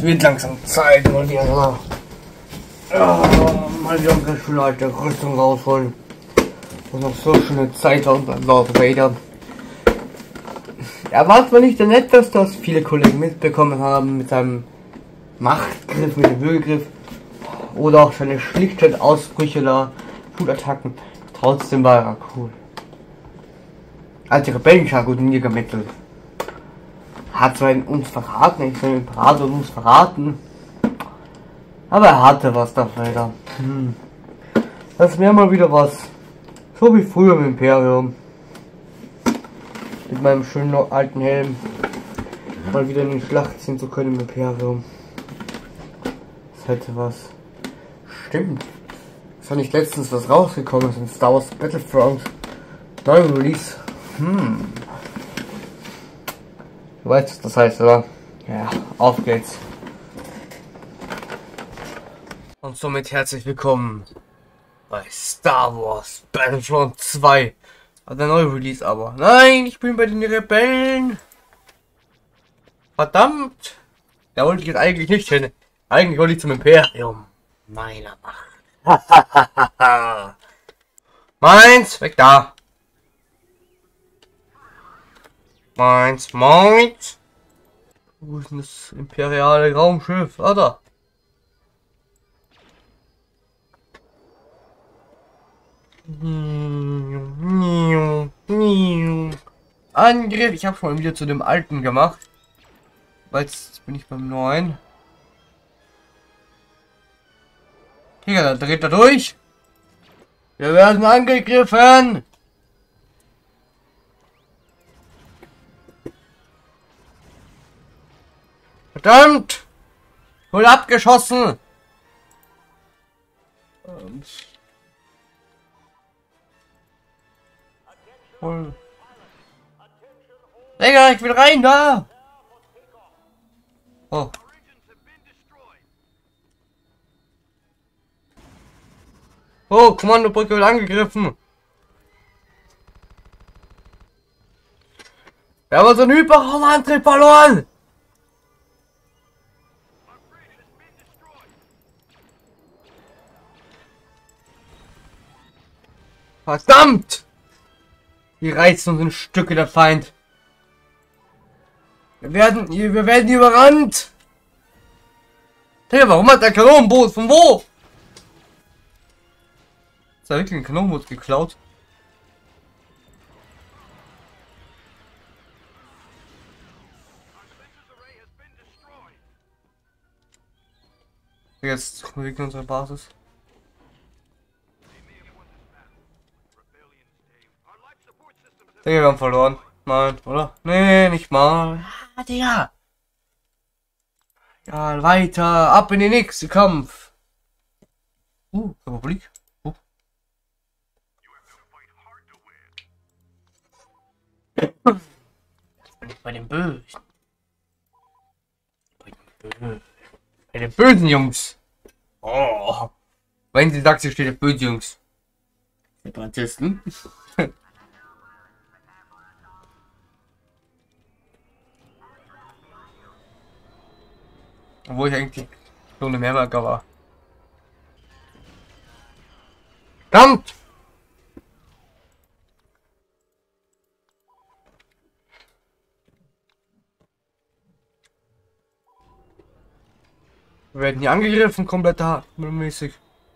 Es wird langsam Zeit, mal wieder mal wieder unsere schöne alte Rüstung rausholen. Und noch so schöne Zeit und beim Lord Vader. Ja, war es mal nicht der nett, dass das viele Kollegen mitbekommen haben mit seinem Machtgriff, mit dem Würgegriff oder auch seine schlichten Ausbrüche da, Wutattacken. Trotzdem war er cool. Als die Rebellen gut niedergemettelt. Hat zwar uns verraten, ich soll den Imperator uns verraten, aber er hatte was dafür. Das wäre mal wieder was, so wie früher im Imperium. Mit meinem schönen alten Helm mal wieder in die Schlacht ziehen zu können im Imperium. Das hätte was. Stimmt. Ist ja nicht letztens was rausgekommen ist in Star Wars Battlefront. Neu Release. Du weißt, was das heißt, oder? Ja, auf geht's. Und somit herzlich willkommen bei Star Wars Battlefront 2. Also der neue Release aber. Nein, ich bin bei den Rebellen. Verdammt. Da wollte ich jetzt eigentlich nicht hin. Eigentlich wollte ich zum Imperium. Meiner Macht. Meins, weg da. Meins. Wo ist denn das imperiale Raumschiff? Ah, da. Angriff. Ich habe schon wieder zu dem alten gemacht. Weil jetzt bin ich beim neuen. Hier, da dreht er durch. Wir werden angegriffen. Verdammt! Wurde abgeschossen! Digga, ich will rein da! Oh. Oh, Kommandobrücke wird angegriffen! Wir haben unseren Hyperraumantrieb verloren! Verdammt! Die reißen uns in Stücke, der Feind. Wir werden überrannt. Digga, warum hat der Kanonenboot? Von wo? Ist da wirklich ein Kanonenboot geklaut? Jetzt kommen wir unsere Basis. Digga, wir haben verloren. Nein, oder? Nee, nicht mal. Ah, Digga. Ja, weiter. Ab in den nächsten Kampf. Republik. Bei den Bösen. Bei den bösen Jungs. Oh. Wenn sie sagt, sie steht auf bösen Jungs. Separatisten. Obwohl ich eigentlich so eine Mehrwerker war. Verdammt! Wir werden hier angegriffen, komplett mäßig.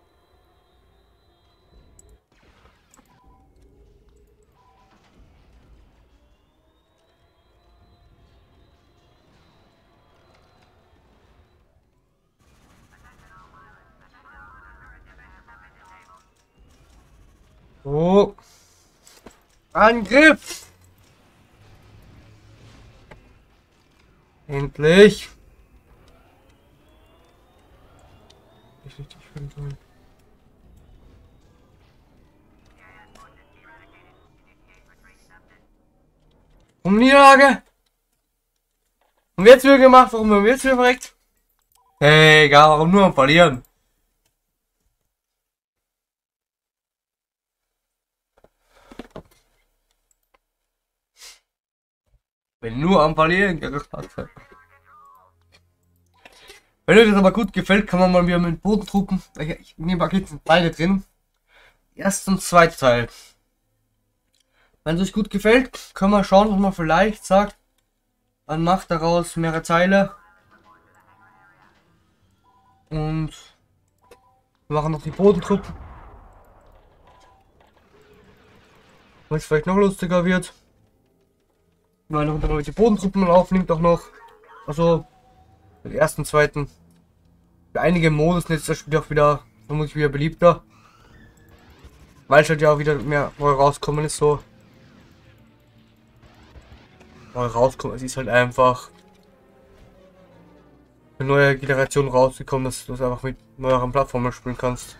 Oh. Angriff! Endlich! Ich richtig schön sein. Niederlage! Und jetzt wird gemacht, warum haben wir jetzt wieder verreckt? Hey, egal, warum nur am Verlieren? Wenn nur am Verlieren geraten. Wenn euch das aber gut gefällt, kann man mal wieder mit Bodentruppen. Ich nehme Paket sind beide drin. Erst und zweiter Teil. Wenn es euch gut gefällt, können wir schauen, ob man vielleicht sagt, man macht daraus mehrere Teile. Und wir machen noch die Bodentruppen. Weil es vielleicht noch lustiger wird. Weil noch die Bodentruppen aufnimmt auch noch. Also den ersten, zweiten. Für einige Modus ist das Spiel auch wieder vermutlich wieder beliebter. Weil es halt ja auch wieder mehr neu rauskommen ist so. Neu rauskommen, es ist halt einfach eine neue Generation rausgekommen, dass du es einfach mit neueren Plattformen spielen kannst.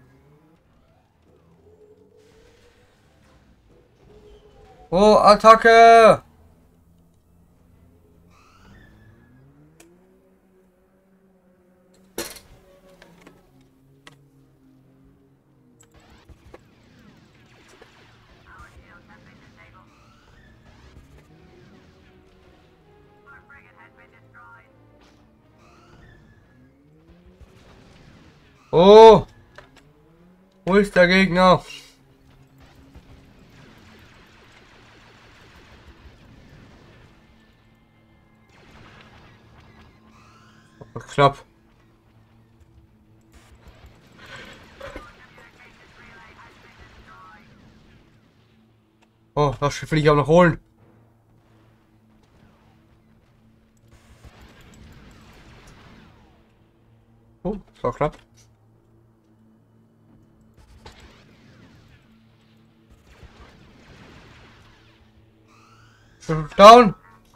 Oh, Attacke! Oh! Wo ist der Gegner? Knapp. Oh, das will ich auch noch holen. Oh, das war knapp. Down!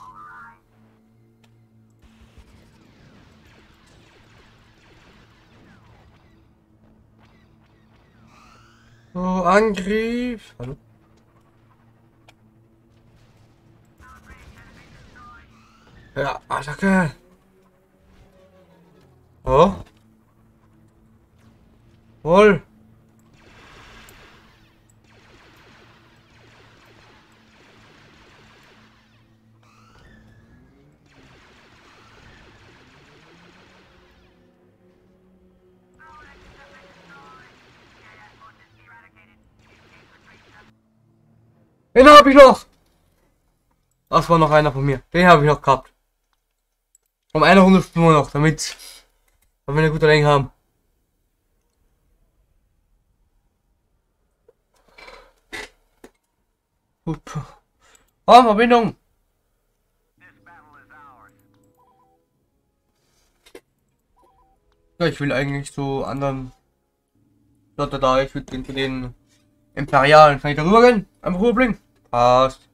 Oh, Angriff! Hallo? Ja, Attacke! Oh? Wohl! Den habe ich noch! Das war noch einer von mir. Den habe ich noch gehabt. Um eine Runde spielen wir noch, damit wir eine gute Länge haben. Oh, Verbindung! Ja, ich will eigentlich so anderen. Da, ich will den Imperialen. Kann ich darüber gehen? Einfach rüberbringen? Passt.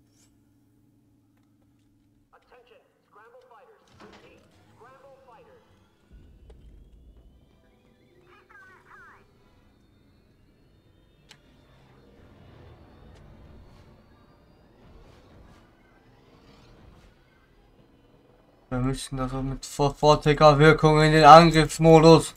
Wir müssen also mit sofortiger Wirkung in den Angriffsmodus.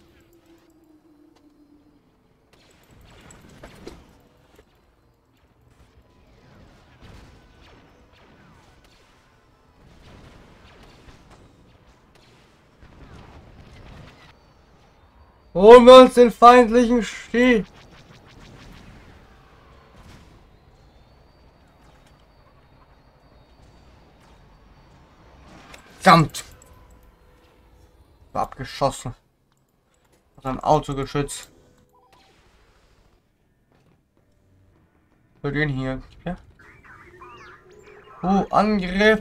Holen wir uns den feindlichen Stiel. Verdammt! Abgeschossen. Aus einem Autogeschütz. Für den hier. Ja. Oh, Angriff!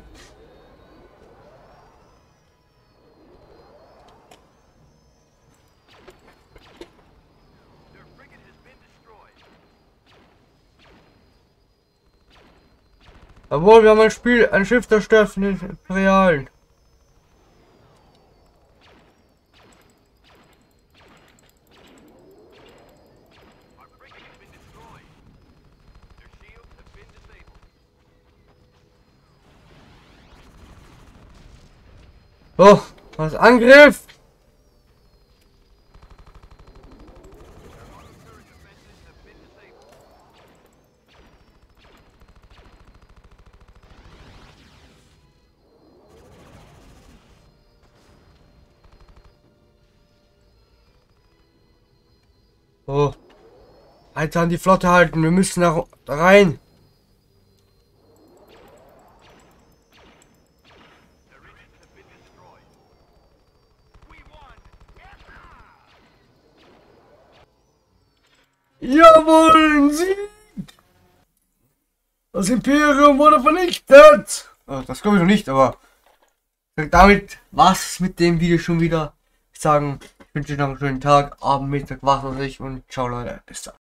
Obwohl, wir haben ein Schiff zerstört von den Imperialen. Oh, was Angriff! Oh. Alter, an die Flotte halten, wir müssen da rein. Jawohl, ein Sieg! Das Imperium wurde vernichtet! Das glaube ich noch nicht, aber damit war's mit dem Video schon wieder. Ich sage, ich wünsche euch noch einen schönen Tag, Abend, Mittag, was weiß ich und ciao Leute, bis dann.